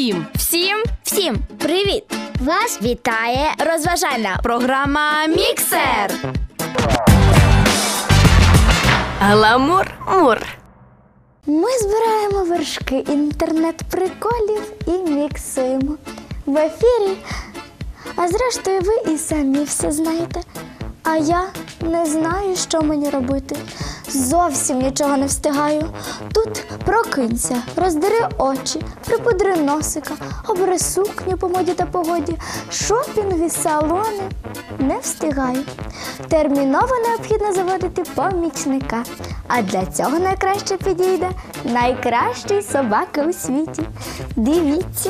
Всім! Всім привіт! Вас вітає розважальна програма «Міксер». Гламур-мур. Ми збираємо вершки інтернет-приколів і міксуємо. В ефірі. А зрештою ви і самі все знаєте. А я не знаю, що мені робити. Зовсім нічого не встигаю. Тут прокинься, роздери очі, припудри носика, обери сукню по моді та погоді, шопінгові салони. Не встигаю. Терміново необхідно заводити помічника. А для цього найкраще підійде найкращий собака у світі. Дивіться.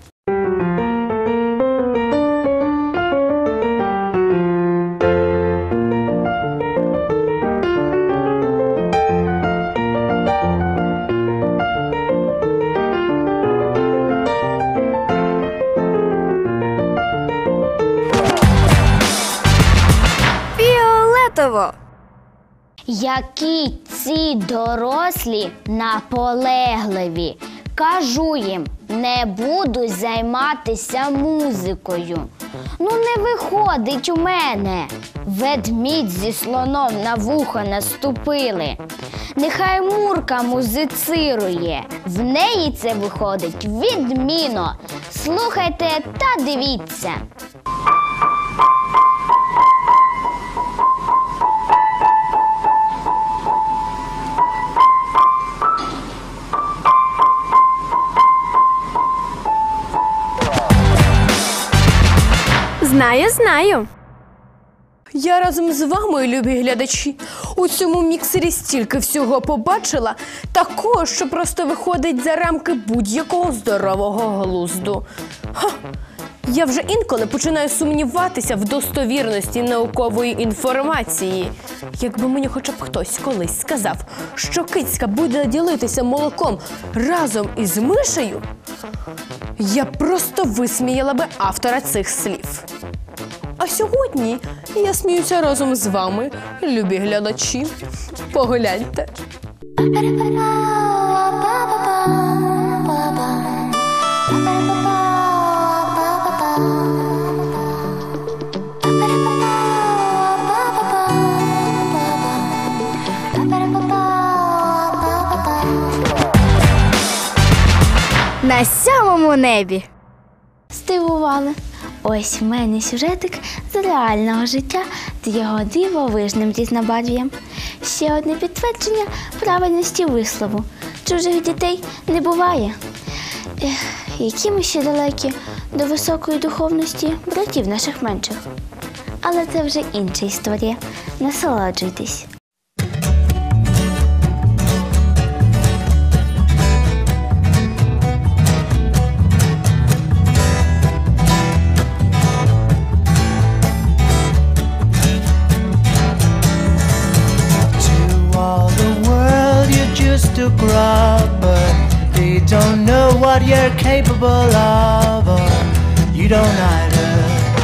Які ці дорослі наполегливі. Кажу їм, не буду займатися музикою. Ну не виходить у мене. Ведмідь зі слоном на вухо наступили. Нехай Мурка музицирує. В неї це виходить відмінно. Слухайте та дивіться. Знаю. Я разом з вами, любі глядачі, у цьому міксері стільки всього побачила, такого, що просто виходить за рамки будь-якого здорового глузду. Я вже інколи починаю сумніватися в достовірності наукової інформації. Якби мені хоча б хтось колись сказав, що кицька буде ділитися молоком разом із мишею, я просто висміяла би автора цих слів. А сьогодні я сміюся разом з вами, любі глядачі. Погляньте. На сьомому небі. Здивували. Ось в мене сюжетик з реального життя з його дивовижним різнобарв'ям. Ще одне підтвердження правильності вислову. Чужих дітей не буває. Які ми ще далекі до високої духовності братів наших менших. Але це вже інша історія. Насолоджуйтесь. To grab, but they don't know what you're capable of, or you don't either.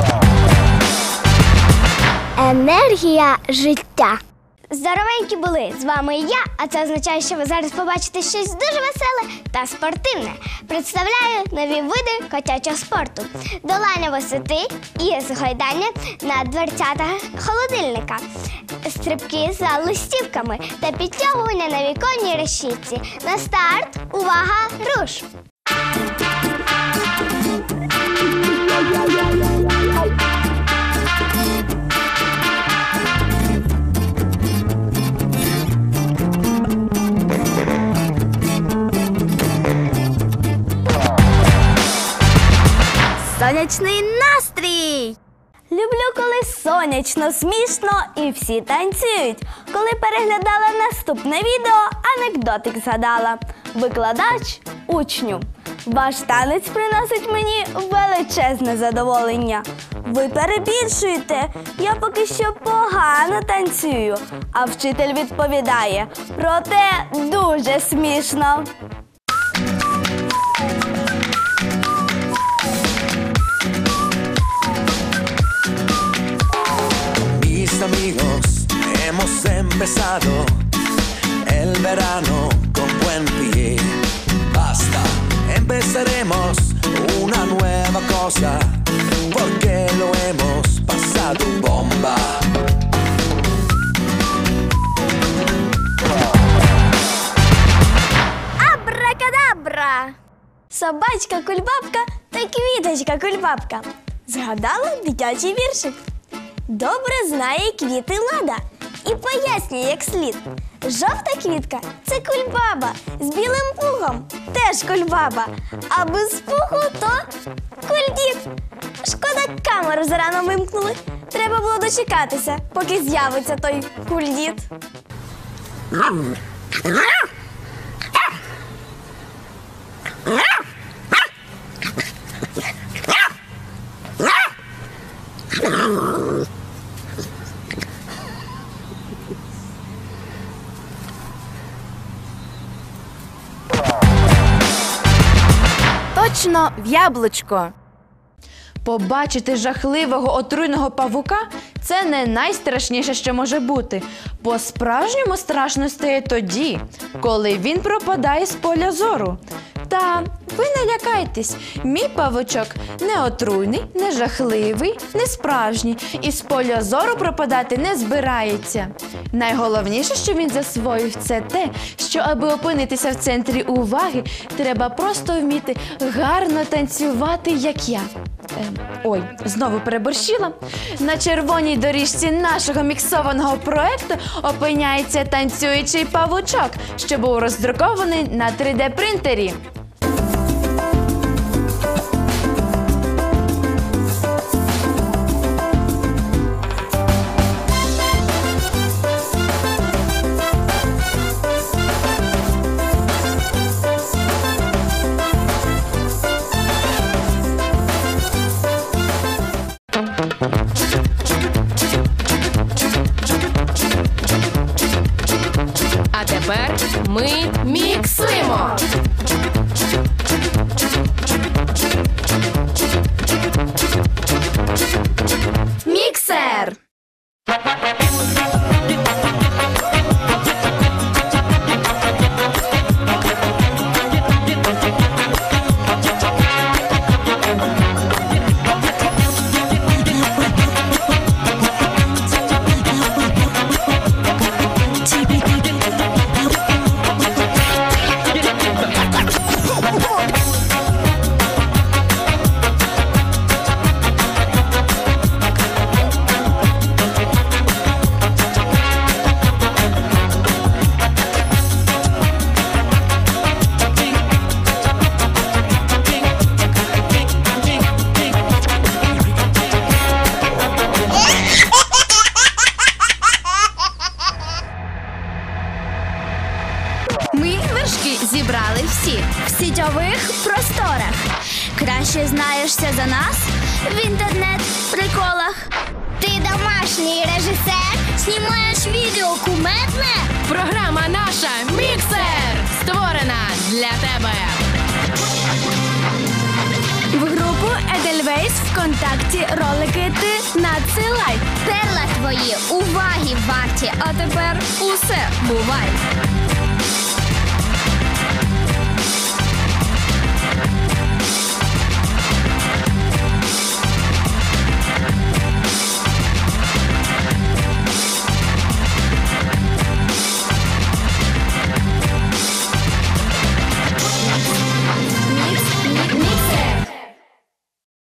Енергія життя. Здоровенькі були! З вами я, а це означає, що ви зараз побачите щось дуже веселе та спортивне. Представляю нові види котячого спорту. Долання висоти і згойдання на дверцятах холодильника, стрибки за листівками та підтягування на віконній решітці. На старт! Увага! Руш! Сонячний настрій! Люблю, коли сонячно, смішно і всі танцюють. Коли переглядала наступне відео, анекдотик згадала. Викладач учню. Ваш танець приносить мені величезне задоволення. Ви перебільшуєте, я поки що погано танцюю. А вчитель відповідає, проте дуже смішно. Amigos, hemos empezado el verano con buen pie. Basta, empezaremos cosa, porque lo hemos pasado bomba. Абракадабра! Собачка кульбабка та квіточка кульбабка. Згадала дитячий віршик. Добре знає квіти Лада і пояснює як слід. Жовта квітка – це кульбаба, з білим пухом – теж кульбаба, а без пуху – то кульдід. Шкода, камеру зарано вимкнули. Треба було дочекатися, поки з'явиться той кульдід. Точно в яблучко. Побачити жахливого отруйного павука – це не найстрашніше, що може бути. По-справжньому страшно стає тоді, коли він пропадає з поля зору. Та ви не лякайтесь, мій павучок не отруйний, не жахливий, не справжній і з поля зору пропадати не збирається. Найголовніше, що він засвоїв, це те, що аби опинитися в центрі уваги, треба просто вміти гарно танцювати, як я. Ой, знову переборщила. На червоній доріжці нашого міксованого проекту опиняється танцюючий павучок, що був роздрукований на 3D-принтері. А тепер ми міксуємо. Міксер! Ми вершки зібрали всі. В сітьових просторах. Краще знаєшся за нас в інтернет-приколах. Ти домашній режисер, знімаєш відео кумедне? Програма наша «Міксер» створена для тебе. В групу Edelweiss ВКонтакті ролики ти надсилай. Перла твої уваги варті, а тепер усе бувай.